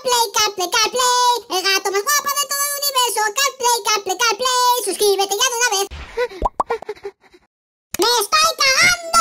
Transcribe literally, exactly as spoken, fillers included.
CarPlay, CarPlay, CarPlay, el gato más guapo de todo el universo. CarPlay, CarPlay, CarPlay, suscríbete ya de una vez. ¡Me estoy cagando!